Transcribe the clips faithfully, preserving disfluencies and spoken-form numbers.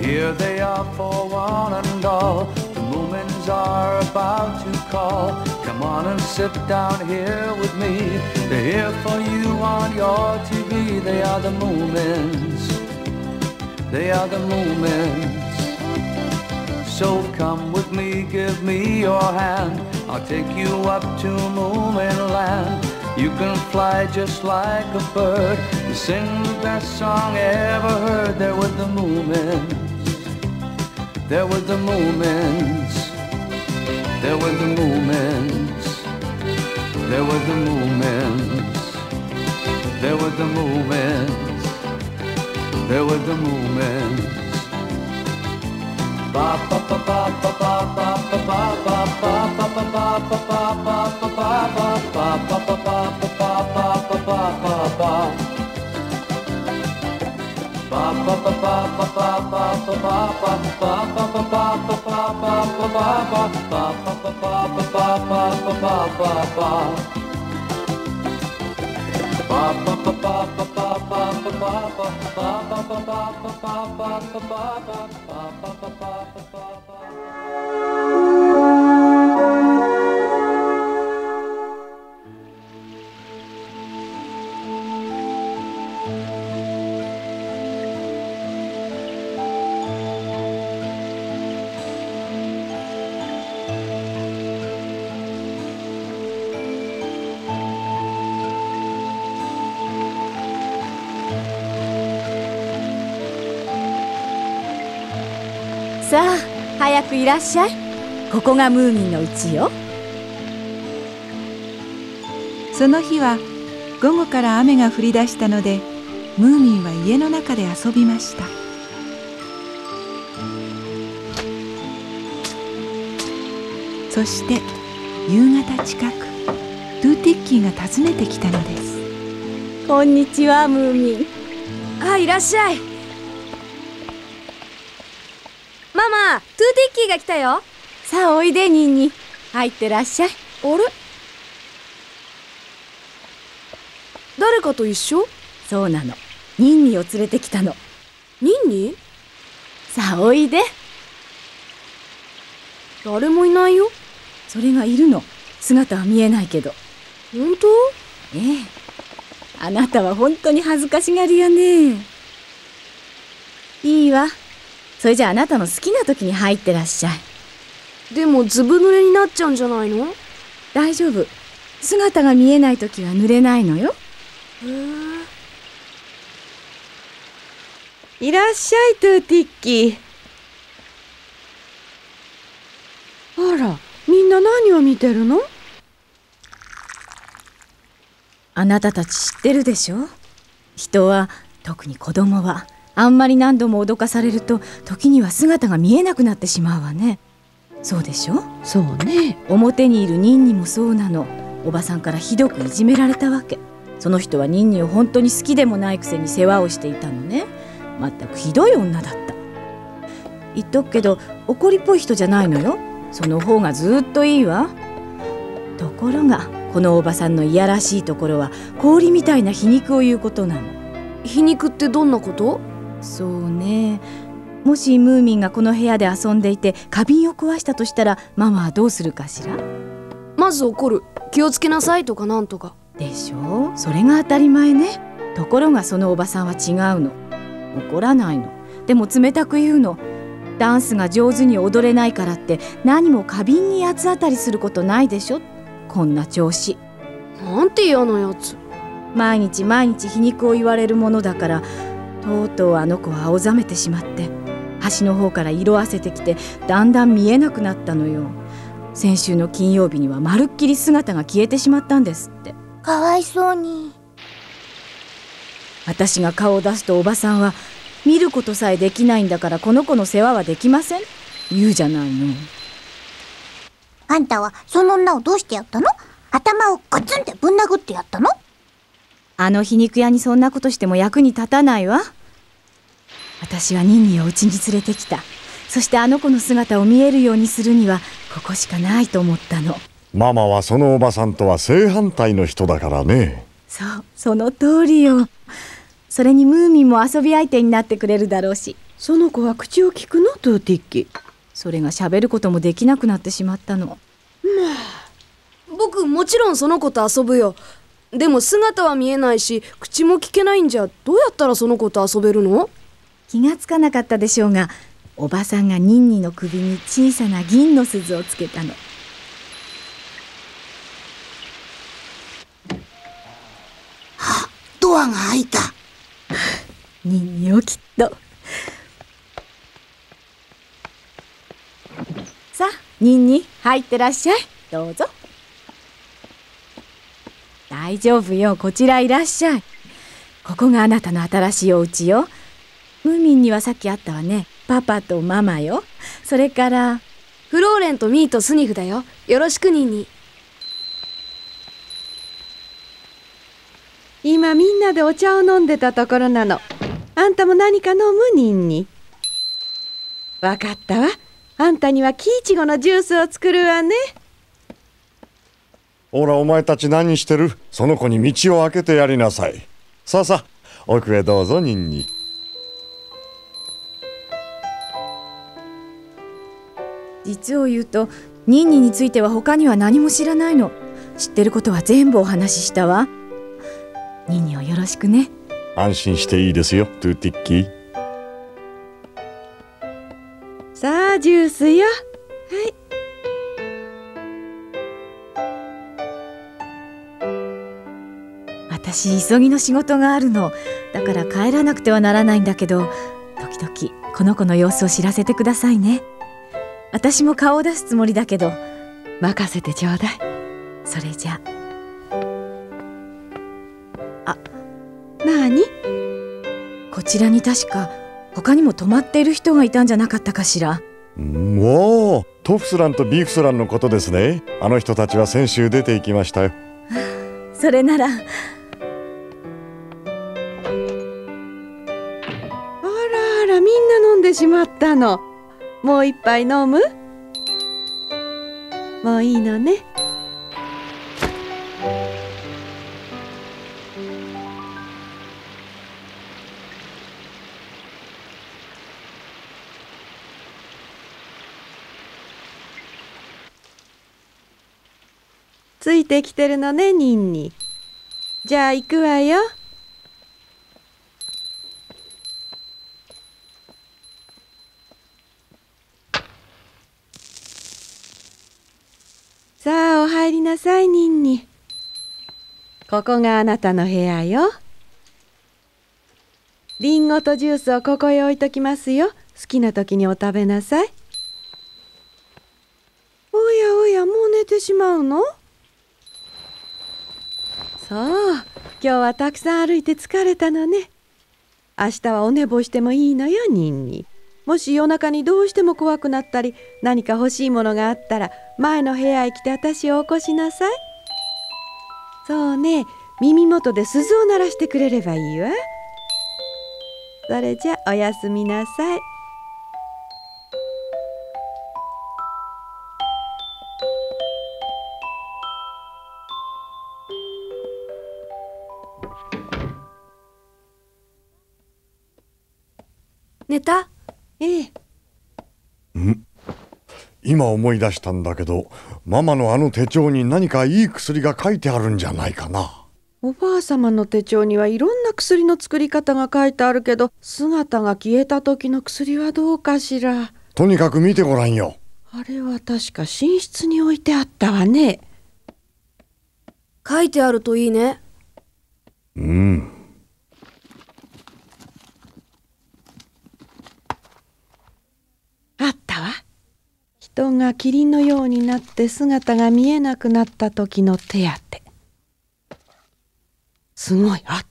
Here they are for one and all. The Moomins are about to call. Come on and sit down here with me. They're here for you on your T V. They are the Moomins. They are the Moomins. So come with me, give me your hand. I'll take you up to Moomin Land. You can fly just like a bird. You sing the best song ever heard. There with the Moomins. There with the Moomins. There with the Moomins. There with the Moomins. There with the Moomins. There with the Moomins. Ba ba ba ba ba ba ba ba ba ba ba ba ba ba ba ba さあ、早くいらっしゃい。ここがムーミンの家よ。 その日は午後から雨が降り出したので、ムーミンは家の中で遊びました。そして夕方近く、トゥーティッキーが訪ねてきたのです。 こんにちは、ムーミン。あ、いらっしゃい。ママ、トゥーティッキーが来たよ。さあ、おいで、ニンニ。入ってらっしゃい。あれ、誰かと一緒？そうなの。ニンニを連れてきたの。ニンニ？さあ、おいで。誰もいないよ。それがいるの。姿は見えないけど。本当？ええ。あなたは本当に恥ずかしがりやね。いいわ。それじゃあ、あなたの好きな時に入ってらっしゃい。でもずぶ濡れになっちゃうんじゃないの？大丈夫。姿が見えない時は濡れないのよ。へえ。いらっしゃい、トゥーティッキー。あら、みんな何を見てるの？あなたたち知ってるでしょ？人は、特に子供はあんまり何度も脅かされると、時には姿が見えなくなってしまうわね。そうでしょ？そうね。表にいるニンニもそうなの。おばさんからひどくいじめられたわけ。その人はニンニを本当に好きでもないくせに世話をしていたのね。まったくひどい女だった。言っとくけど、怒りっぽい人じゃないのよ。その方がずっといいわ。ところが、このおばさんのいやらしいところは、氷みたいな皮肉を言うことなの。皮肉ってどんなこと？そうね。もしムーミンがこの部屋で遊んでいて花瓶を壊したとしたら、ママはどうするかしら？まず怒る。気をつけなさいとかなんとか。でしょう？それが当たり前ね。ところがそのおばさんは違うの。怒らないの。でも冷たく言うの。ダンスが上手に踊れないからって何も花瓶に八つ当たりすることないでしょ。こんな調子。なんて嫌なやつ。毎日毎日皮肉を言われるものだから、とうとうあの子は青ざめてしまって、端の方から色あせてきて、だんだん見えなくなったのよ。先週の金曜日にはまるっきり姿が消えてしまったんですって。 かわいそうに。 私が顔を出すとおばさんは、見ることさえできないんだからこの子の世話はできません、言うじゃないの。 あんたはその女をどうしてやったの？頭をガツンってぶん殴ってやったの？ あの皮肉屋にそんなことしても役に立たないわ。私はニンニを家に連れてきた。そしてあの子の姿を見えるようにするにはここしかないと思ったの。 ママはそのおばさんとは正反対の人だからね。 そう、その通りよ。それにムーミンも遊び相手になってくれるだろうし、 その子は口を聞くの、トゥーティッキ。 それが喋ることもできなくなってしまったの。まあ、僕もちろんその子と遊ぶよ。でも姿は見えないし口も聞けないんじゃ、どうやったらその子と遊べるの？ 気がつかなかったでしょうが、おばさんがニンニの首に小さな銀の鈴をつけたの。 あ、ドアが開いた。 ニンニよ、きっと。さあ、ニンニ入ってらっしゃい。どうぞ。大丈夫よ、こちらいらっしゃい。ここがあなたの新しいお家よ。ムーミンにはさっきあったわね。パパとママよ。それからフローレンとミーとスニフだよ。よろしくニンニ。 今みんなでお茶を飲んでたところなの。あんたも何か飲む？ニンニ。わかったわ。あんたには木イチゴのジュースを作るわね。 ほら、お前たち何してる？その子に道を開けてやりなさい。さあさあ、奥へどうぞ、ニンニ。 実を言うと、ニンニについては他には何も知らないの。知ってることは全部お話ししたわ。ニンニをよろしくね。 安心していいですよ、トゥーティッキー。 さあ、ジュースよ。はい。 私、急ぎの仕事があるの。だから帰らなくてはならないんだけど、時々この子の様子を知らせてくださいね。私も顔を出すつもりだけど。 任せてちょうだい。 それじゃあ。 なに？ こちらに確か他にも泊まっている人がいたんじゃなかったかしら。 うん、おー、トフスランとビーフスランのことですね。あの人たちは先週出て行きましたよ。 それなら。あらあら、みんな飲んでしまったの。もう一杯飲む？もういいのね。ついてきてるのね、ニンニ。じゃあ行くわよ。さあ、お入りなさい、ニンニ。ここがあなたの部屋よ。リンゴとジュースをここへ置いときますよ。好きな時にお食べなさい。おやおや、もう寝てしまうの？そう、今日はたくさん歩いて疲れたのね。明日はお寝坊してもいいのよ、ニンニ。もし夜中にどうしても怖くなったり、何か欲しいものがあったら、前の部屋へ来て私を起こしなさい。そうね、耳元で鈴を鳴らしてくれればいいわ。それじゃおやすみなさい。 寝た？ ええ。 ん？今思い出したんだけど、ママのあの手帳に何かいい薬が書いてあるんじゃないかな。 おばあ様の手帳にはいろんな薬の作り方が書いてあるけど、姿が消えた時の薬はどうかしら。 とにかく見てごらんよ。 あれは確か寝室に置いてあったわね。 書いてあるといいね。 うん。 あったわ。人がキリンのようになって姿が見えなくなった時の手当て。すごい、あった。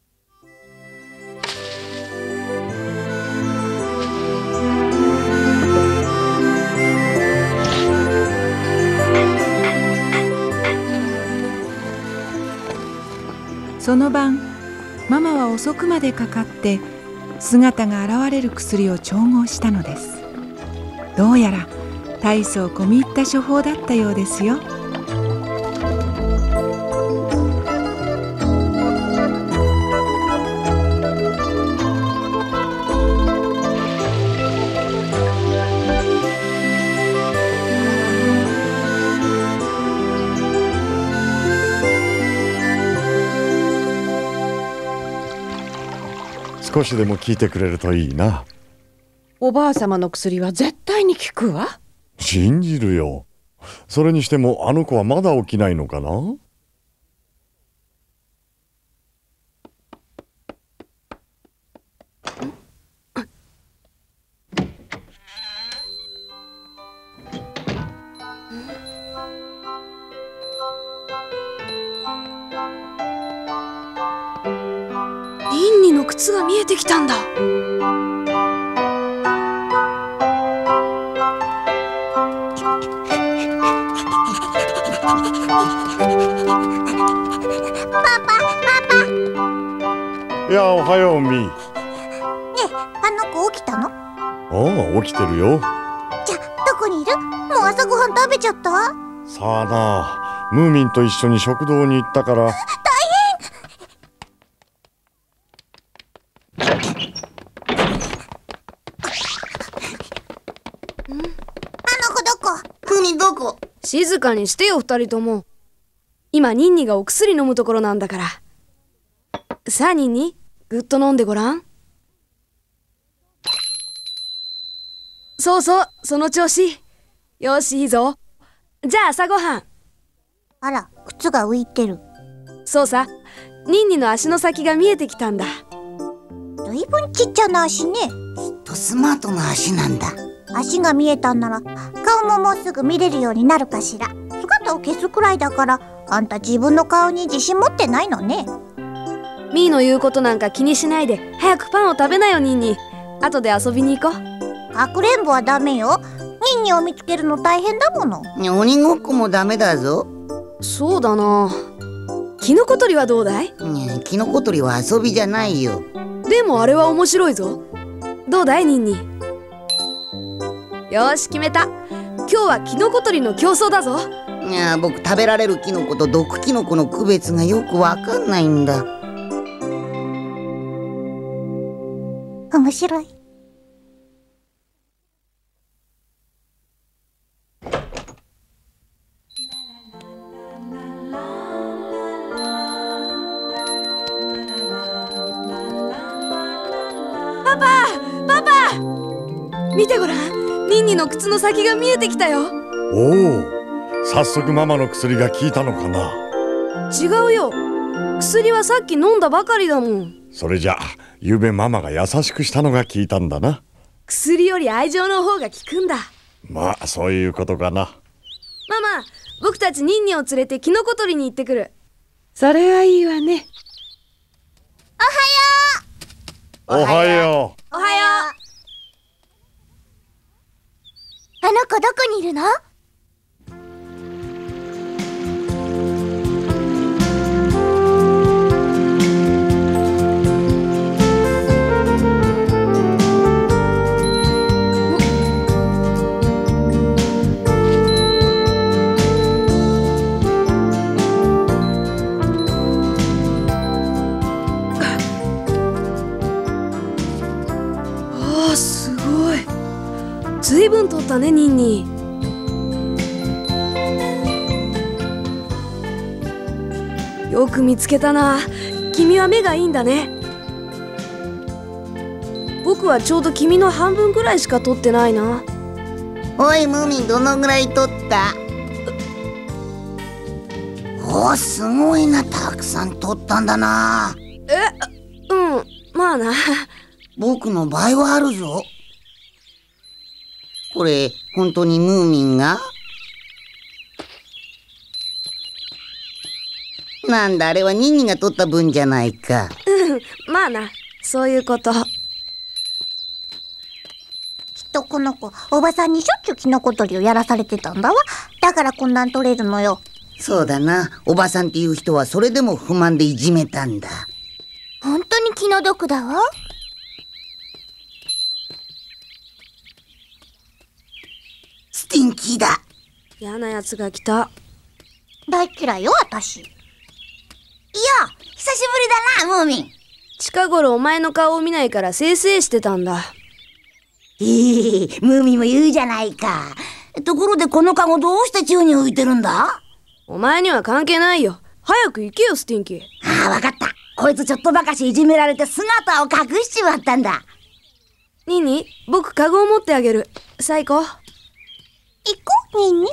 その晩、ママは遅くまでかかって姿が現れる薬を調合したのです。どうやら大層込み入った処方だったようですよ。 少しでも効いてくれるといいな。 おばあ様の薬は絶対に効くわ。 信じるよ。それにしてもあの子はまだ起きないのかな。 ニンニの靴が見えてきたんだ。 いや、おはよう、ミー。 ねえ、あの子起きたの？ ああ、起きてるよ。 じゃ、どこにいる？もう朝ごはん食べちゃった？ さあな、ムーミンと一緒に食堂に行ったから。 大変！あの子どこ？ ムーミンどこ？ 静かにしてよ、二人とも。今ニンニがお薬飲むところなんだから。さあニンニ、ぐっと飲んでごらん。そうそう、その調子。よし、いいぞ。じゃあ朝ごはん。 あら、靴が浮いてる。 そうさ、ニンニの足の先が見えてきたんだ。 ずいぶんちっちゃな足ね。 きっとスマートな足なんだ。 足が見えたんなら顔ももうすぐ見れるようになるかしら。姿を消すくらいだから、あんた自分の顔に自信持ってないのね。 ミーの言うことなんか気にしないで早くパンを食べなよニンニ。後で遊びに行こう。 かくれんぼはダメよ。ニンニを見つけるの大変だもの。 鬼ごっこもダメだぞ。 そうだな。キノコ採りはどうだい？ ね、キノコ採りは遊びじゃないよ。 でもあれは面白いぞ。どうだいニンニ？よし決めた。今日はキノコ採りの競争だぞ。 いや、僕食べられるキノコと毒キノコの区別がよくわかんないんだ。 面白い。 パパパパ見てごらん、ニンニの靴の先が見えてきたよ。 おお、早速ママの薬が効いたのかな。 違うよ、薬はさっき飲んだばかりだもん。 それじゃゆうべママが優しくしたのが効いたんだな。 薬より愛情の方が効くんだ。 まあそういうことかな。 ママ、僕たちニンニを連れてキノコ採りに行ってくる。 それはいいわね。 おはよう。 おはよう。 あの子どこにいるの？ ああ、すごい。ずいぶん取ったねニンニ。よく見つけたな。君は目がいいんだね。僕はちょうど君の半分ぐらいしか取ってないな。 おいムーミン、どのぐらい取った？おー、すごいな、たくさん取ったんだな。 え、うん、まあな。 僕の倍はあるぞ。これ本当にムーミンが？なんだ、あれはニンニが取った分じゃないか。 うん、まあな、そういうこと。 きっとこの子、おばさんにしょっちゅうキノコ採りをやらされてたんだわ。だからこんなん取れるのよ。 そうだな、おばさんっていう人はそれでも不満でいじめたんだ。 本当に気の毒だわ。 スティンキーだ。 嫌なやつが来た。 大嫌いよ、私。 いや、久しぶりだな、ムーミン。 近頃お前の顔を見ないからせいせいしてたんだ。 ええー、ムーミンも言うじゃないか。ところでこのカゴどうして宙に浮いてるんだ？ お前には関係ないよ。早く行けよスティンキー。 ああ、わかった。 こいつちょっとばかしいじめられて姿を隠しちまったんだ。 ニーニー、僕カゴを持ってあげる。さあ行こう。 行こう、ニンニ。 おい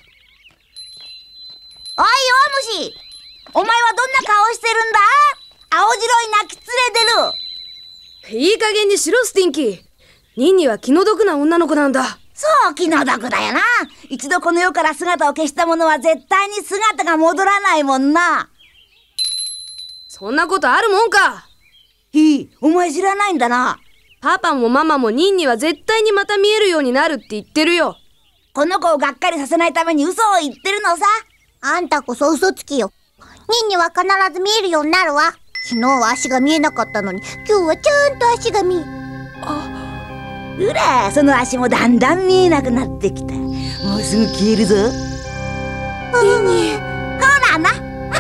弱虫、お前はどんな顔してるんだ？青白い泣き連れてる。 いい加減にしろスティンキー。ニンニーは気の毒な女の子なんだ。 そう気の毒だよな。一度この世から姿を消した者は絶対に姿が戻らないもんな。 そんなことあるもんか。 ひい、お前知らないんだな。 パパもママもニンニーは絶対にまた見えるようになるって言ってるよ。 この子をがっかりさせないために嘘を言ってるのさ。 あんたこそ嘘つきよ。ニンニは必ず見えるようになるわ。昨日は足が見えなかったのに、今日はちゃんと足が見え。 あ、うら、その足もだんだん見えなくなってきた。もうすぐ消えるぞ。 ニンニ。 ほらな。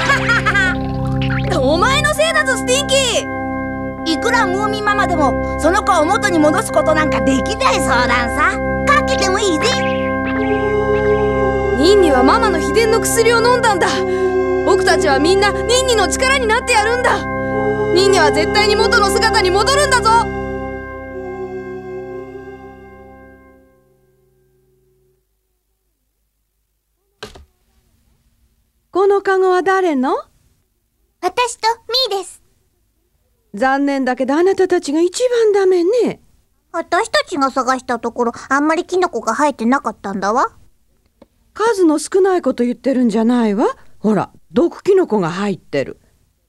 お前のせいだぞスティンキー。 いくらムーミンママでもその子を元に戻すことなんかできない相談さ。かけてもいいぜ。 ニンニはママの秘伝の薬を飲んだんだ。僕たちはみんなニンニの力になってやるんだ。ニンニは絶対に元の姿に戻るんだぞ。 このカゴは誰の？ 私とミーです。 残念だけどあなたたちが一番ダメね。 私たちが探したところ、あんまりキノコが生えてなかったんだわ。 数の少ないこと言ってるんじゃないわ。ほら、毒キノコが入ってる。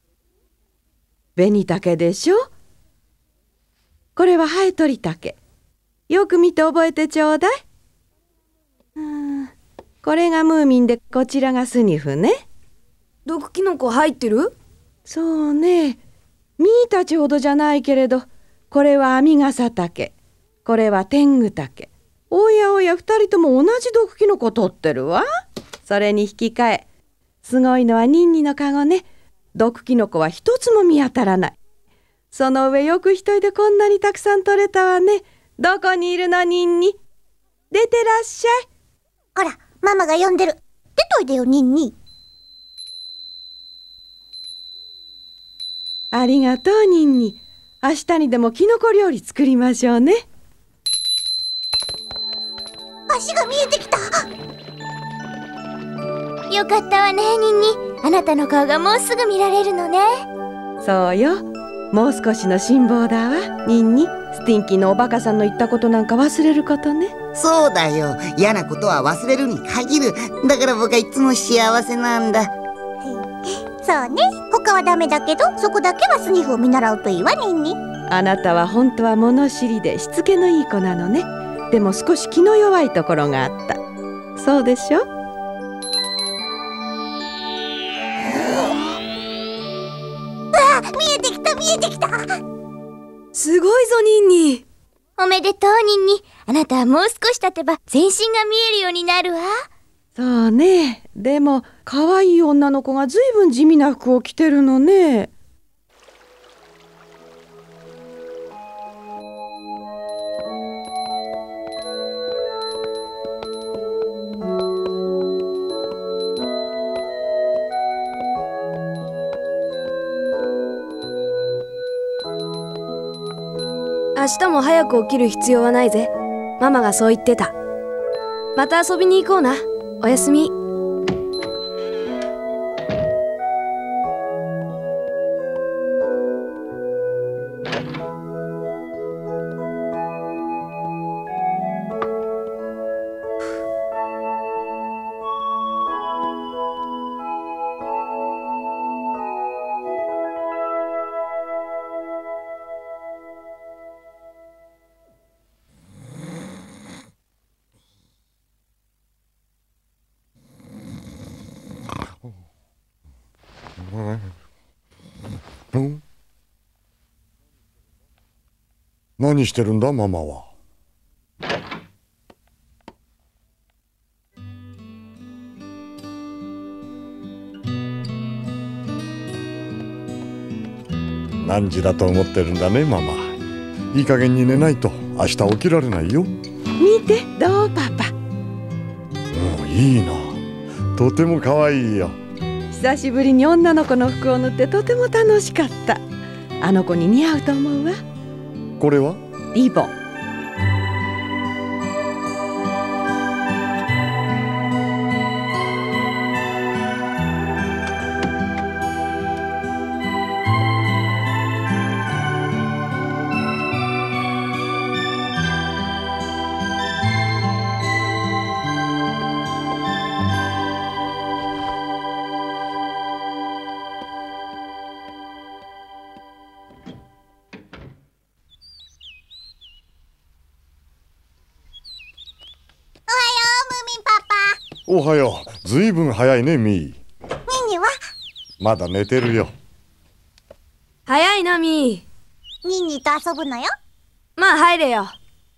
紅竹でしょ。これはハエトリタケ。よく見て覚えてちょうだい。うーん、これがムーミンでこちらがスニフね。 毒キノコ入ってる？ そうね。ミーたちほどじゃないけれど、これはアミガサタケ、これはテングタケ。おやおや、二人とも同じ毒キノコ取ってるわ。それに引き換え、すごいのはニンニのカゴね。毒キノコは一つも見当たらない。その上よく一人でこんなにたくさん取れたわね。どこにいるのニンニ？出てらっしゃい。 ほら、ママが呼んでる。出といでよ、ニンニ。 ありがとうニンニ。明日にでもキノコ料理作りましょうね。 足が見えてきた。 よかったわねニンニ。あなたの顔がもうすぐ見られるのね。 そうよ。もう少しの辛抱だわニンニ。スティンキーのおバカさんの言ったことなんか忘れることね。 そうだよ。嫌なことは忘れるに限る。だから僕はいつも幸せなんだ。 そうね。他はダメだけど、そこだけはスニフを見習うといいわ、ニンニ。 あなたは本当は物知りでしつけのいい子なのね。でも少し気の弱いところがあった。そうでしょ？ 見えてきた見えてきた。 すごいぞニンニ。 おめでとうニンニ。あなたはもう少し経てば全身が見えるようになるわ。 そうね。でも可愛い女の子がずいぶん地味な服を着てるのね。 明日も早く起きる必要はないぜ。ママがそう言ってた。また遊びに行こうな。おやすみ。 何してるんだママは。何時だと思ってるんだねママ。いい加減に寝ないと明日起きられないよ。 見てどうパパ。 もういいな。とても可愛いよ。 久しぶりに女の子の服を塗ってとても楽しかった。あの子に似合うと思うわ。 これはリボン。 おはよう。ずいぶん早いね、ミー。 ニンニはまだ寝てるよ。 早いな、ミー。ニンニと遊ぶのよ。 まあ入れよ。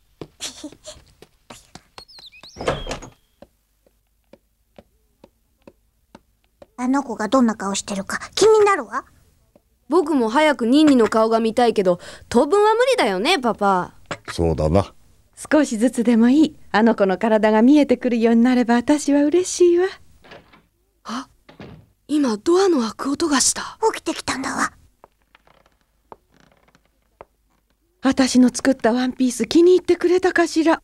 あの子がどんな顔してるか気になるわ。 僕も早くニンニの顔が見たいけど、当分は無理だよね、パパ。 そうだな。 少しずつでもいい。あの子の体が見えてくるようになれば私は嬉しいわ。 あ、今ドアの開く音がした。 起きてきたんだわ。 私の作ったワンピース気に入ってくれたかしら。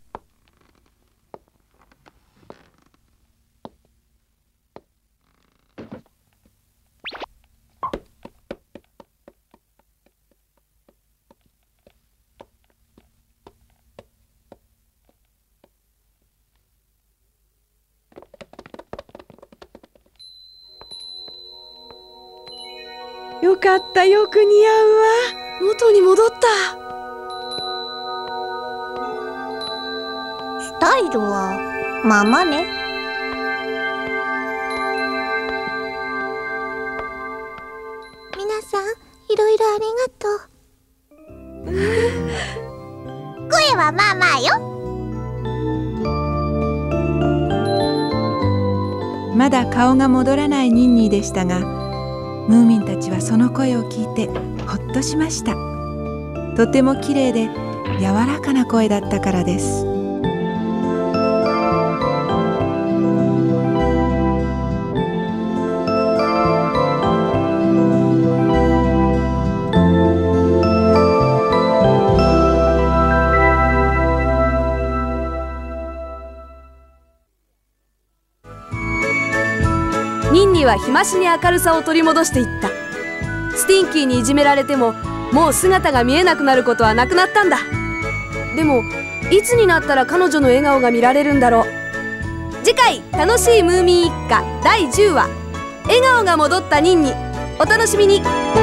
よかった、よく似合うわ。 元に戻った。 スタイルはままね。 皆さんいろいろありがとう。 声はまあまあよ。まだ顔が戻らないニンニーでしたが、ムーミンたちはその声を聞いてほっとしました。とてもきれいで柔らかな声だったからです。 ニンニは日増しに明るさを取り戻していった。スティンキーにいじめられてももう姿が見えなくなることはなくなったんだ。でもいつになったら彼女の笑顔が見られるんだろう。次回「楽しいムーミン一家」だいじゅうわ「笑顔が戻ったニンニ」、お楽しみに。